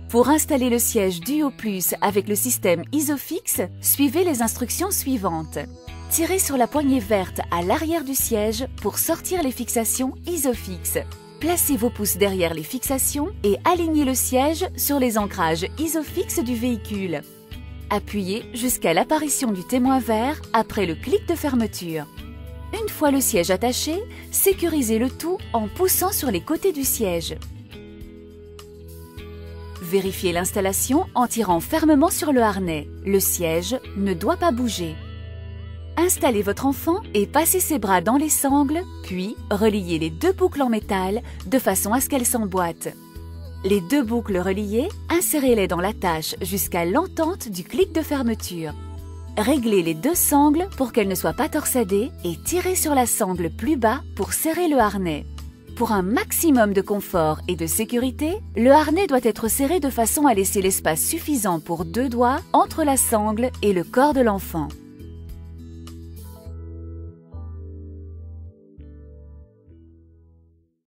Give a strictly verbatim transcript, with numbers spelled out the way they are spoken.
Pour installer le siège Duo Plus avec le système Isofix, suivez les instructions suivantes. Tirez sur la poignée verte à l'arrière du siège pour sortir les fixations Isofix. Placez vos pouces derrière les fixations et alignez le siège sur les ancrages Isofix du véhicule. Appuyez jusqu'à l'apparition du témoin vert après le clic de fermeture. Une fois le siège attaché, sécurisez le tout en poussant sur les côtés du siège. Vérifiez l'installation en tirant fermement sur le harnais. Le siège ne doit pas bouger. Installez votre enfant et passez ses bras dans les sangles, puis reliez les deux boucles en métal de façon à ce qu'elles s'emboîtent. Les deux boucles reliées, insérez-les dans l'attache jusqu'à l'entente du clic de fermeture. Réglez les deux sangles pour qu'elles ne soient pas torsadées et tirez sur la sangle plus bas pour serrer le harnais. Pour un maximum de confort et de sécurité, le harnais doit être serré de façon à laisser l'espace suffisant pour deux doigts entre la sangle et le corps de l'enfant.